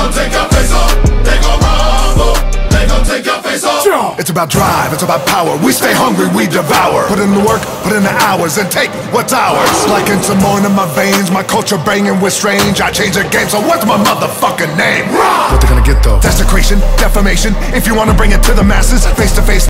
gon' take your face off. They gon' rumble. They gon' take your face off. It's about drive, it's about power. We stay hungry, we devour. Put in the work, put in the hours, and take what's ours. Like in Simone in my veins, my culture banging with strange. I change the game, so what's my motherfucking name? What they gonna get though? Desecration, defamation. If you wanna bring it to the masses, face to face.